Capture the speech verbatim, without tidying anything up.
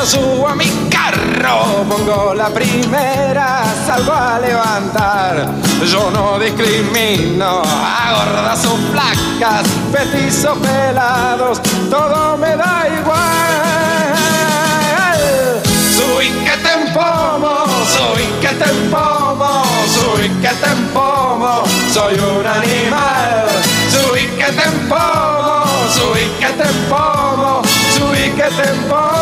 subo a mi carro, pongo la primera, salgo a levantar. Yo no discrimino a gordas o flacas, petizos, pelados, todo me da igual. Subí que te empomo, subí que te empomo, subí que te empomo, soy un animal. Subí que te empomo, subí que te empomo, subí que te empomo.